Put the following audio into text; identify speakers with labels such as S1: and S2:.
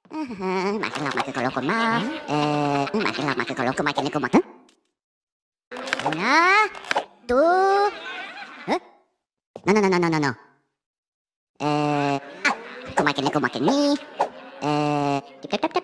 S1: Makin kalau ko ma, makin kalau ko makin ko mata. Na, tu, huh? No. Kumakin ni, tip tap tap